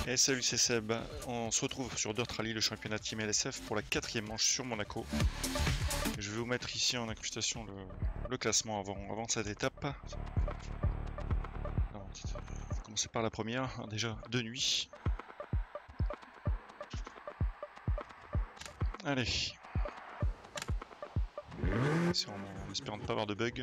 Et salut, c'est Seb. On se retrouve sur Dirt Rally, le championnat Team LSF, pour la 4e manche sur Monaco. Je vais vous mettre ici en incrustation le classement avant cette étape. Alors, on va commencer par la première, déjà de nuit. Allez. En espérant ne pas avoir de bug.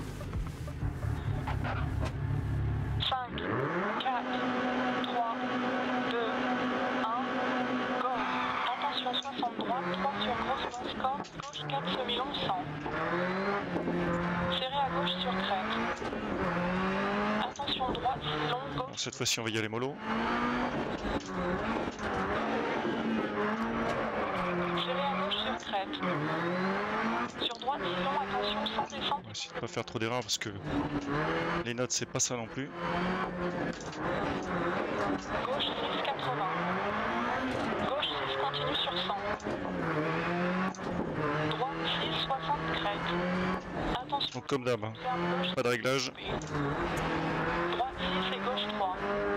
5, 4, 3, 2, 1, go. Attention 60 droite, 3 sur grosse basse corde, gauche 4 semi-long 100. Serré à gauche sur crête. Attention droite, 6 long, gauche. Alors, cette fois-ci on va y aller mollo. Serré à gauche sur crête. Sur droite, 6 long, attention sans descendre. On va essayer de ne pas faire trop d'erreurs parce que les notes c'est pas ça non plus. Gauche 6, 80. Gauche 6, continue sur 100. Droite 6, 60, crête. Attention. Donc comme d'hab, hein, pas de réglage. Droite 6 et gauche 3.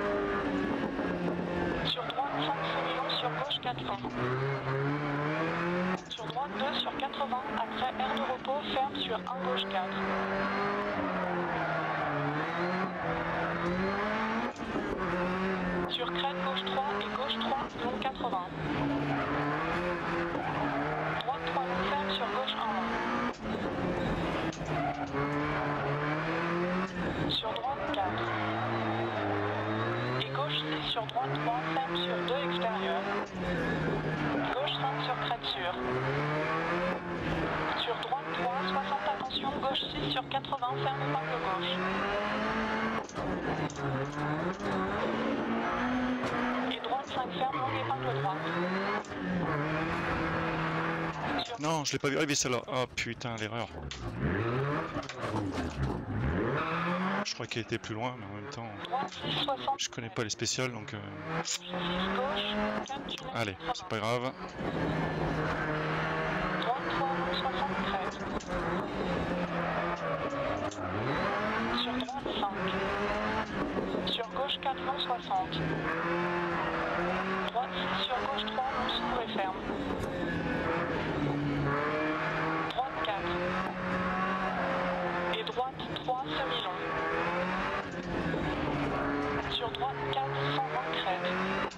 Sur droite 5 semi-long, sur gauche 4 long. Sur droite 2 sur 80, après air de repos, ferme sur 1 gauche 4. Sur crête gauche 3 et gauche 3, long 80. Droite 3 long ferme sur gauche 1 long. Sur droite 4. Et gauche 6 sur droite 3, ferme sur 2 extérieurs. Gauche 5 sur crête sûre. Sur droite 3, 60 attention, gauche 6 sur 80, ferme épingle gauche. Et droite 5 ferme, longue épingle droite. Non, je l'ai pas vu arriver celle-là. Oh putain, l'erreur. Je crois qu'elle était plus loin, mais en même temps, je connais pas les spéciales, donc allez, c'est pas grave. Droite 3, 60 crête. Sur droite 5. Sur gauche 4, long 60. Droite 6, sur gauche 3, long s'ouvre et ferme. Droite 4. Et droite 3, semi-long. Sur droite 4, 120 crête.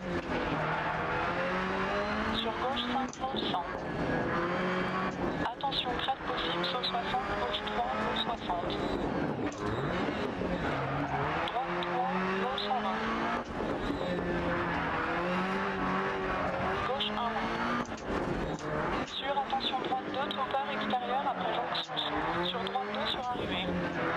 Sur gauche 5, long 100. Attention, crête possible, saut 60, gauche 3, long 60. Droite 3, long 120. Gauche 1 long. Sur attention droite 2, tropeur extérieur après jonction saut. Sur droite 2 sur arrivée.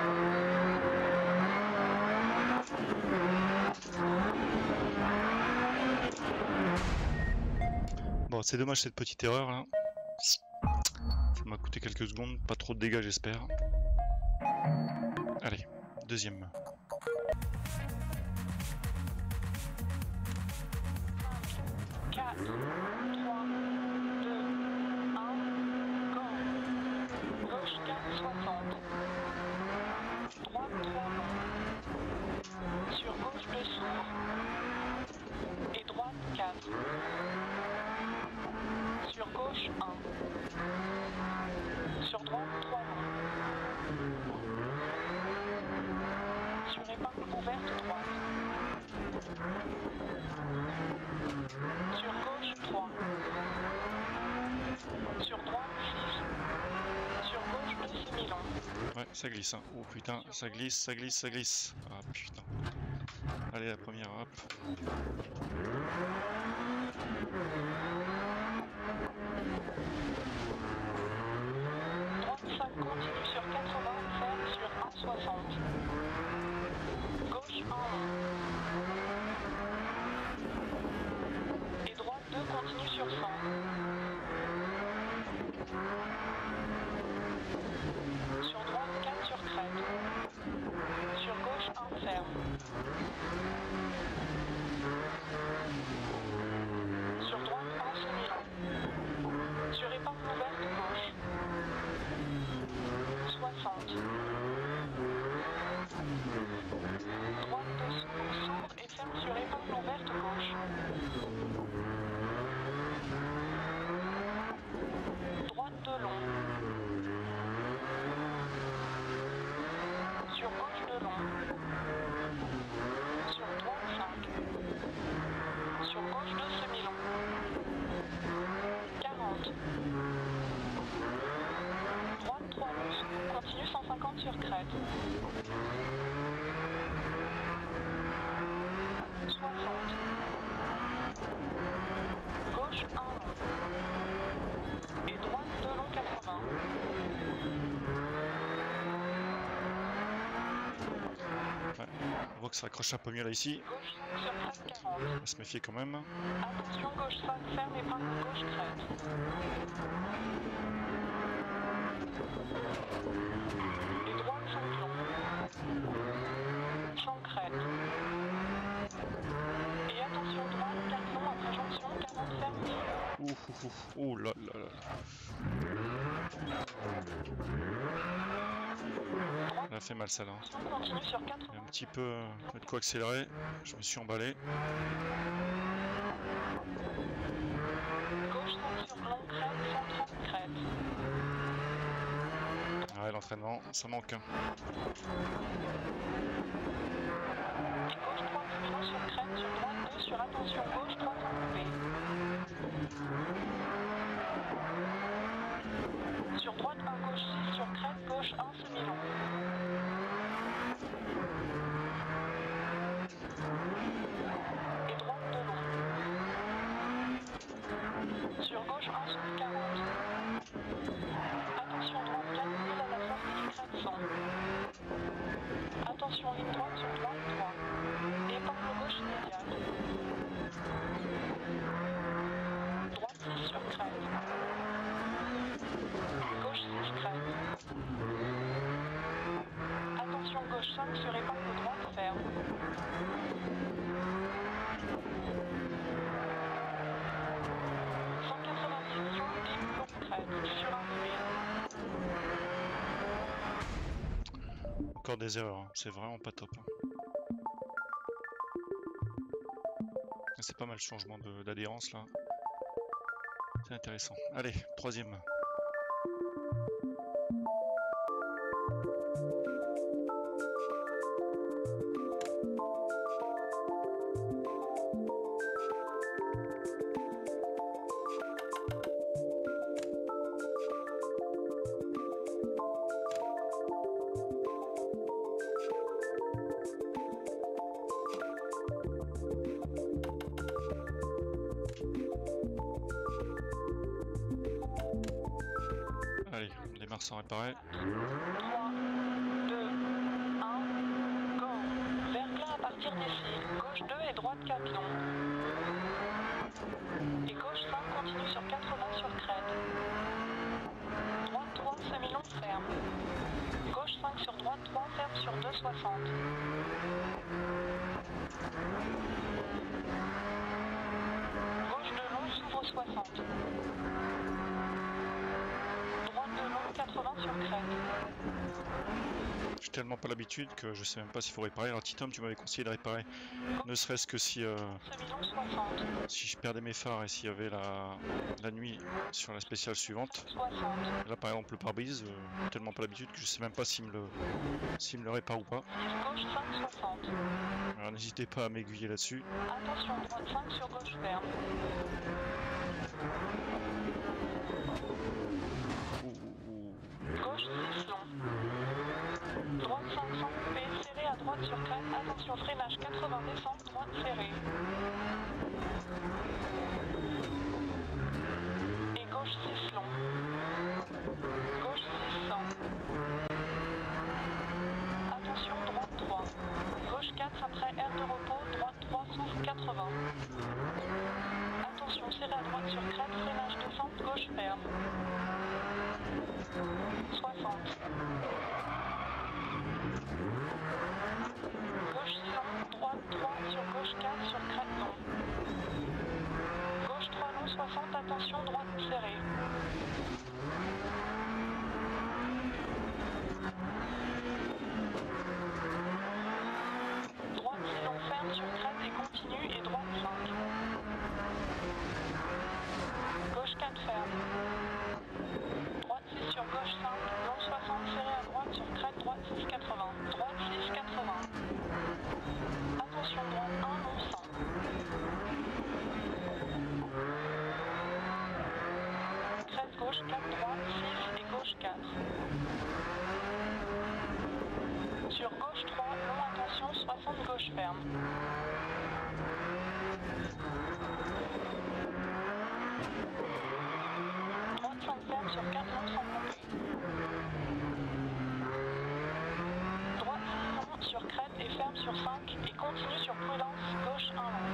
Bon, c'est dommage cette petite erreur là. Ça m'a coûté quelques secondes, pas trop de dégâts j'espère. Allez, deuxième. 4, 3, 2, 1, go. Gauche 4, 60. Droite 3 long. Sur gauche 2 s'ouvre. Et droite 4. Sur gauche 1. Sur droite 3 long. Sur épingle ouverte droite. Sur gauche 3. Sur droite 6. Sur gauche 2 semi-long. Ouais, ça glisse, hein. Oh putain, ça glisse, ça glisse, ça glisse. Ah putain. Allez, la première, hop. Droite 5 continue sur 80, ferme sur 1,60. Gauche 1 long. Et droite 2 continue sur 100. Sur droite 4 sur crête. Sur gauche 1 ferme. Sur droite 1 voit que ça accroche un peu mieux là ici. Gauche 5 sur crête 40. On va se méfier quand même. Attention, gauche 5, ferme et parle gauche crête. Et droite 5 long. Champ crête. Et attention, droite 4 long après jonction, 40 ferme. Oh là là là. Elle a fait mal ça là. Continue sur 80. Il y a un petit peu de quoi accélérer. Je me suis emballé. Gauche 5 sur long crête, 130 crête. Ouais, l'entraînement, ça manque. Et gauche 3 long sur crête, sur droite 2 sur attention gauche 3 coupé. Sur droite 1 gauche 6 sur crête, gauche 1 semi-long. Et droite 2 long. Sur gauche 1 sur 40. Attention droite 4 000 à la sortie crête 100. Attention ligne droite sur droite 3. Et parle gauche immédiate. Droite 6 sur crête. Gauche 6 crête. Attention gauche 5 sur épingle droite ferme. Encore des erreurs, hein. C'est vraiment pas top. C'est pas mal le changement d'adhérence là. C'est intéressant. Allez, troisième. Allez, on démarre sans réparer. 3, 2, 1, go. Verglas à partir d'ici. Gauche 2 et droite 4 long. Et gauche 5 continue sur 80 sur crête. Droite 3 semi-long ferme. Gauche 5 sur droite 3 ferme sur 2,60. Gauche 2 long s'ouvre 60. Droite 2 long 80 sur crête. J'ai tellement pas l'habitude que je sais même pas s'il faut réparer. Alors Titom, tu m'avais conseillé de réparer, ne serait-ce que si Semi-long 60. si je perdais mes phares et s'il y avait la nuit sur la spéciale suivante. 60. Là par exemple le pare-brise, tellement pas l'habitude que je sais même pas s'il me le répare ou pas. Gauche 5 60. Alors n'hésitez pas à m'aiguiller là-dessus. Attention, droite 5 sur gauche ferme. Gauche 6 long. Droite 5 sans couper, serré à droite sur crête. Attention, freinage 80 descente, droite serrée. Et gauche 6 long. Gauche 6 100. Attention, droite 3. Gauche 4 après air de repos, droite 3 souffle 80. Attention, serré à droite sur crête, freinage descente, gauche ferme. 60. Gauche 6 long, droite 3 sur gauche 4 sur crête long. Gauche 3 long 60, attention, droite serrée. Droite 6 long ferme sur crête et continue et droite 5. Gauche 4 ferme. Droite 6 sur gauche 5, long 60 serré à droite sur crête, droite 6 80. Droite 6 80. Attention droite 1 long 100. Crête gauche 4 droite 6 et gauche 4. Sur gauche 3, long attention 60 gauche ferme. Droite 5 ferme sur 4 long sans couper. Droite 6 long sur crête et ferme sur sur 5 et continue sur prudence, gauche 1 long.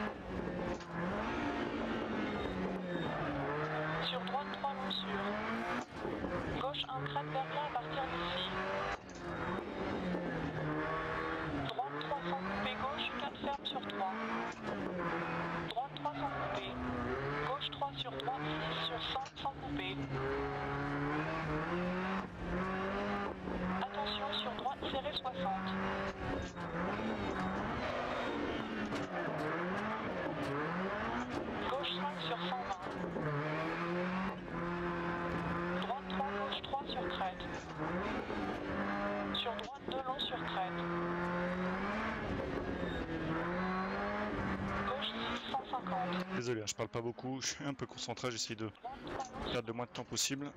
Sur droite 3 longs sur. Gauche 1 crête Berlin à partir d'ici. Droite 300 coupé, gauche 4 ferme sur 3. Droite 300 coupé. Gauche 3 sur droite 6 sur 100 sans couper. Attention sur droite serré 60. Gauche 5 sur 120. Droite 3, gauche 3 sur crête. Sur droite 2 longs sur crête. Gauche 6, 150. Désolé, je parle pas beaucoup, je suis un peu concentré, j'essaie de perdre le moins de temps possible.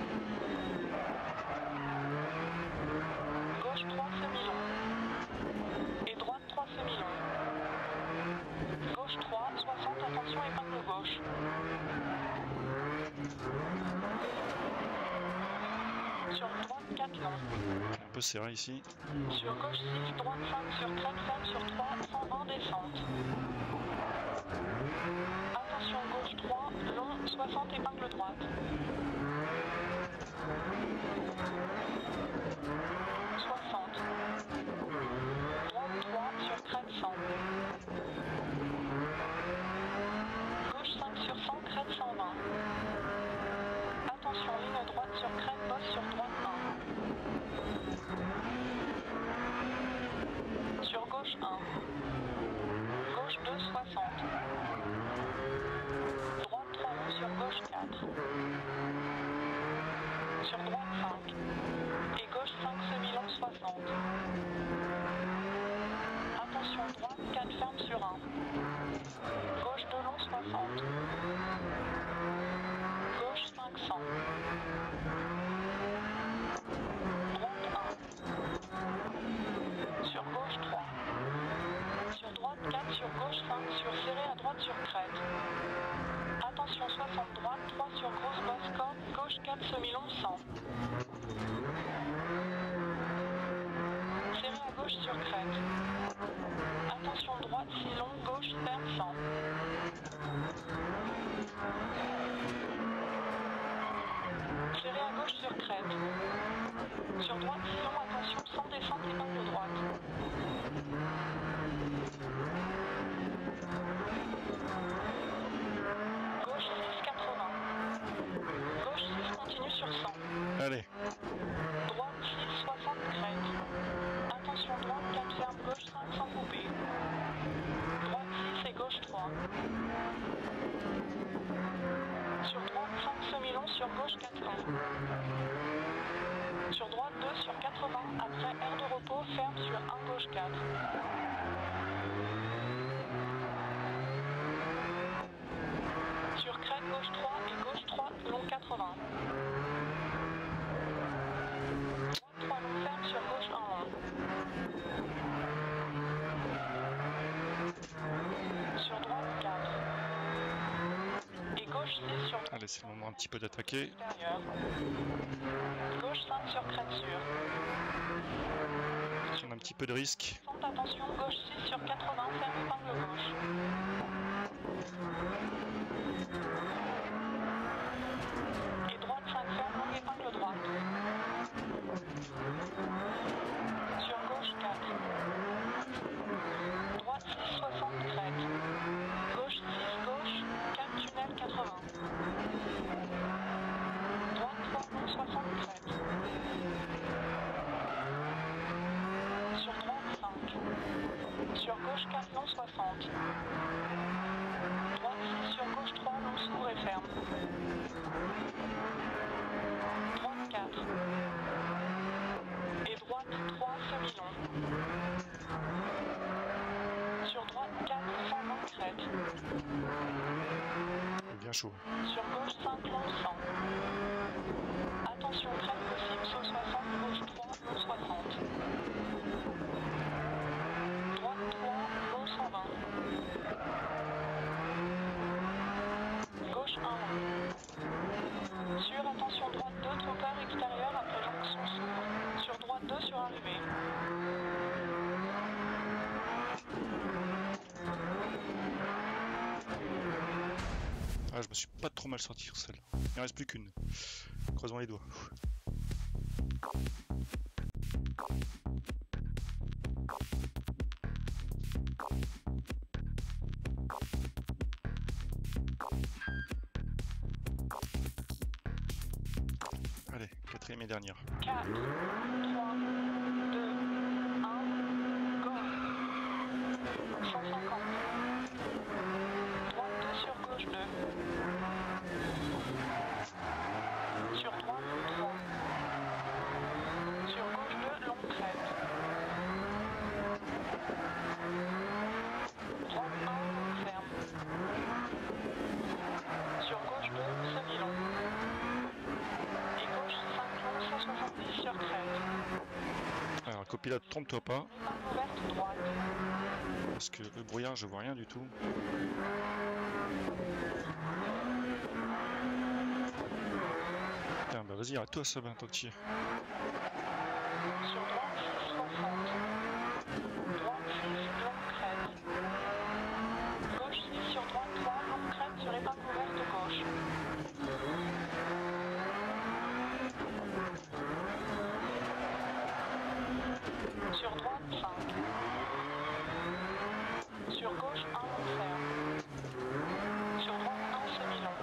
Gauche 3 semi-long. Et droite 3 semi-long. Gauche 3, 60, attention épingle gauche. Sur droite 4 longs. Un peu serré ici. Sur gauche 6, droite 5 sur crête, ferme sur 3, 120 descente. Attention gauche 3, long, 60 épingle droite. 60. Droite 3 sur crête 100. Gauche 5 sur 100, crête 120. Attention ligne droite sur crête, bosse sur droite 1. Sur gauche 1. Gauche 2, 60. Droite 3 longs sur gauche 4. Sur droite 5. Et gauche 5 semi-long 60. Attention droite 4 ferme sur 1. Gauche 2 long 60. Gauche 500. Droite 1. Sur gauche 3. Sur droite 4 sur gauche 5 sur serré à droite sur crête. Attention 60 droite 3 sur grosse basse corde, gauche 4 semi-long 100. Serré à gauche sur crête. Attention droite 6 long, gauche ferme 100. Serré à gauche sur crête. Sur droite 6 long, attention 100 descente épingle droite. Gauche 6, 80. Gauche 6 continue sur 100. Allez, Droite 6, 60 crête. Attention droite 4 ferme, gauche 5 sans couper. Droite 6 et gauche 3. Sur droite 5 semi-long, sur gauche 4 long. Sur droite 2 sur 80, après aire de repos, ferme sur 1 gauche 4. Sur crête gauche 3 et gauche 3, long 80. Droite 3 long ferme sur gauche 1 long. Sur droite 4. Et gauche 6 sur allez, c'est le moment un petit peu d'attaquer. extérieur. Gauche 5 sur crête sûre. On a un petit peu de risque. Attention, gauche 6 sur 80, ferme épingle gauche. Et droite 5 ferme, longue épingle droite. Sur gauche 4. Droite 6, 60 crête. Gauche 6, gauche, 4 tunnel 80. Droite 3, long 60 crête. Sur droite 5. Sur gauche 4 long 60. Droite 6 sur gauche 3 long s'ouvre et ferme. Droite 4. Et droite 3 semi-long. Sur droite 4 120 crête. Bien chaud. Sur gauche 5 long 100. Attention crête possible saut 60, gauche 3 long 60. Droite 3 long 120. Gauche 1 long. Sur attention droite 2 trotteur extérieur après jonction s'ouvre. Sur droite 2 sur arrivée. je me suis pas trop mal sorti sur celle. Il en reste plus qu'une. Croisons les doigts. Allez, quatrième et dernière. 4, 3, 2, 1, go. 150. Droite 2 sur gauche 2. Sur droite 3. Sur gauche 2, longue crête. Droite 1, ferme. Sur gauche 2, semi-long. Et gauche 5 long, 170 sur crête. Alors, copilote, trompe-toi pas. Épingle ouverte droite. Parce que le brouillard, je vois rien du tout. Tiens, bah vas-y, arrête-toi, Sabin, tant que tu y es. Sur droite 6, 60. Droite 6, longue crête. Gauche 6 sur droite 3, longue crête sur épingle ouverte gauche. Sur droite 5. Sur gauche 1 long ferme. Sur droite 1 semi-long.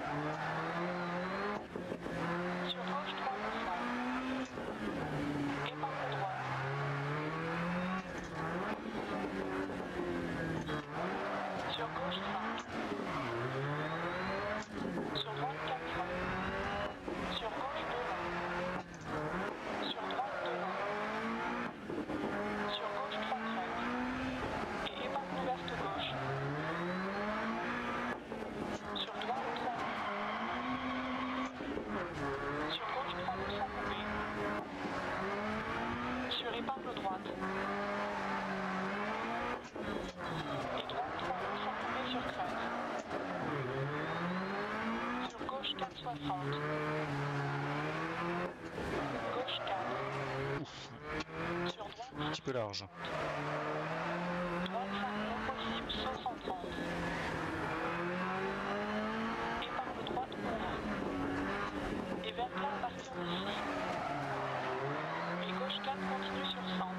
Sur gauche 3 long ferme. Épingle droite. Sur gauche 5. Sur droite 4 long. Sur gauche 2 long. Sur droite 2 long. Sur gauche 3 crêtes. Et épingle ouverte gauche. Sur droite 3 longs. Sur gauche 3 longs sans couper. Sur épingle droite. Et droite 3 longs sans couper sur crête. Sur gauche 4,60. Gauche 4. Ouf, Sur droite un petit peu large. droite 5 non possible, 530. Épingle droite ouvre. Et vers là à partir d'ici. Et gauche 4 continue sur 100.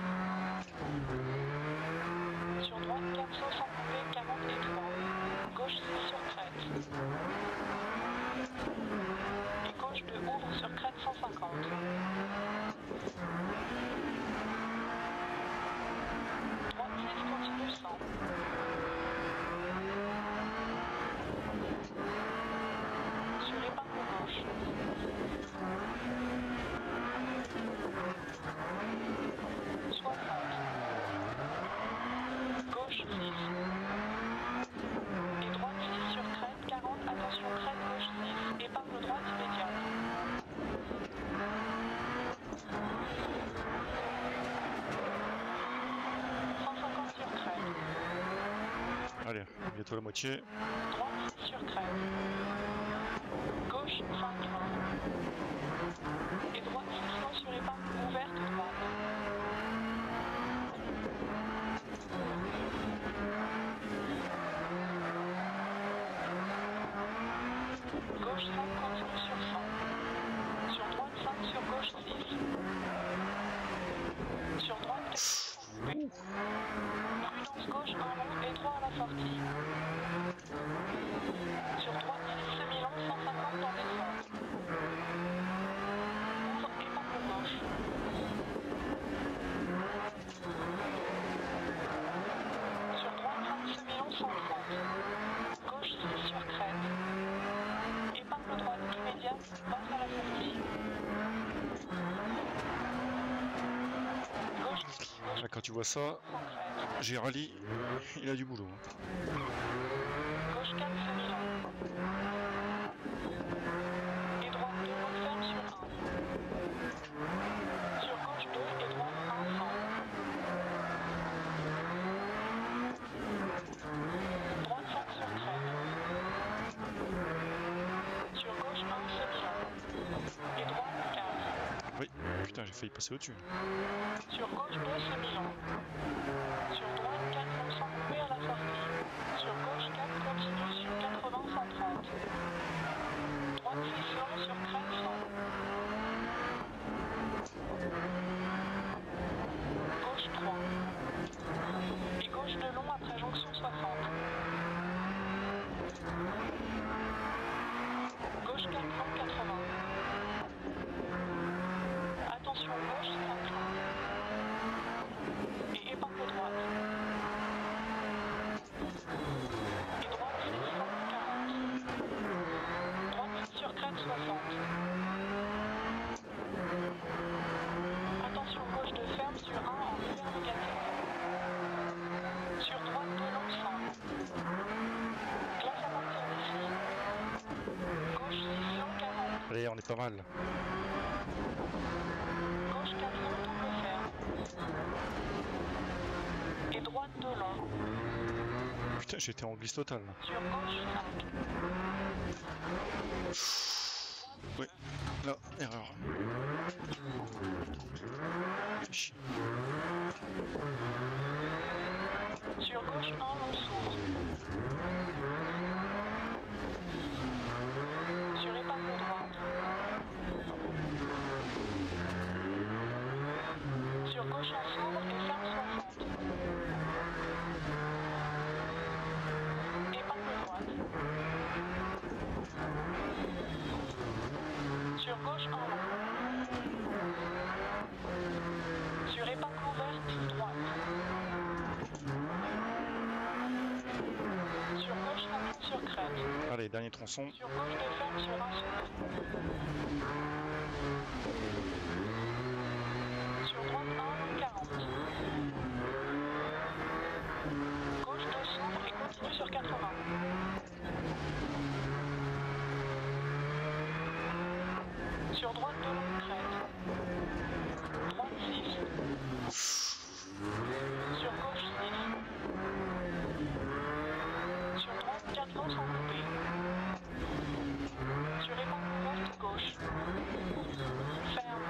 Sur droite 4 sauts sans couper, 40 et 3. Gauche 6 sur crête. Et gauche 2 ouvre sur crête 150. Droite 6 continue 100. Sur épingle gauche. Gauche 6. Et droite 6 sur crête, 40, attention crête gauche 6, épingle droite immédiate. Sur crête. Allez, bientôt la moitié. Droite 6 sur crête. Gauche 5 long. Et droite 6 long sur épingle ouverte droite. Gauche 5 continue sur 100. Sur droite 5 sur gauche 6. Sur droite 4. Prudence gauche 1 long et 3 à la sortie. Sur droite 6 semi-long 150 dans descente. Ouvre épingle gauche. Sur droite 5 semi-long 130. Gauche 6 sur crête. Épingle droite immédiate, passe à la sortie. Gauche 6, Là, quand tu vois ça, sans crête. Gérali, il a du boulot. Gauche 4 semi-long. Et droite 2 referme sur 1. Sur gauche 2 et droite 1 100. Droite 5 sur crête. Sur gauche 1 semi-long. Et droite 4. Oui, putain, j'ai failli passer au-dessus. Sur gauche 2 semi-long. Sur droite 4 long sans couper à la sortie. Sur gauche 4 continue sur 80 130. attention 60. Gauche 480. Attention gauche 5. Et épingle droite. Et droite 640. Droite sur crête 60. Attention gauche de ferme sur 1 en hiver négatif. Sur droite de long 100. Glace à partir d'ici. Gauche 640. Allez, on est pas mal. Gauche 4 double ferme. Et droite de long. Putain, j'étais en glisse totale là. Sur gauche 5. Ouais, là, erreur. Fais chier. Sur gauche 1 long s'ouvre. Sur épingle droite. Sur gauche en s'ouvre et ferme 60. Épingle droite. Sur gauche 1 long. Sur épingle ouverte droite. Sur gauche 50 sur crête. Allez, dernier tronçon. Sur gauche de ferme sur un saut. Sur droite 1 40. Gauche 2 s'ouvre et continue sur 80. Sur droite de longue crête. Droite 6. Sur gauche 6. Sur droite 4 longs sans couper. Sur épingle ouverte gauche. Ferme.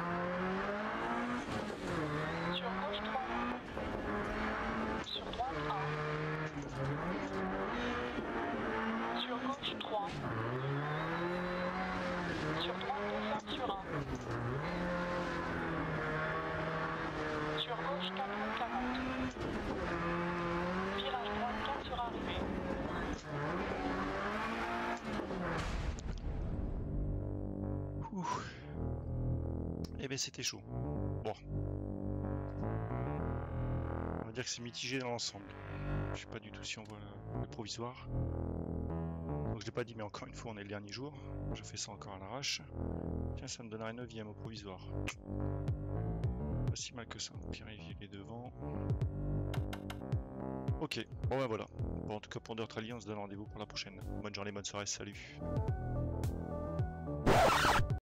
Sur gauche 3. Sur droite 1. Sur gauche 3. Sur droite 2 ferme sur 1. Sur gauche 4 long 40. Virage droite 4 sur arrivée. Ouh. Eh ben c'était chaud. Bon. On va dire que c'est mitigé dans l'ensemble. Je sais pas du tout si on voit le provisoire. Donc je l'ai pas dit, mais encore une fois on est le dernier jour. Je fais ça encore à l'arrache. Tiens, ça me donnerait un 9ème au provisoire. Pas si mal que ça. Pierre il est devant. Ok, bon ben voilà. Bon, en tout cas pour Dirt Rally, on se donne rendez-vous pour la prochaine. Bonne journée, bonne soirée, salut.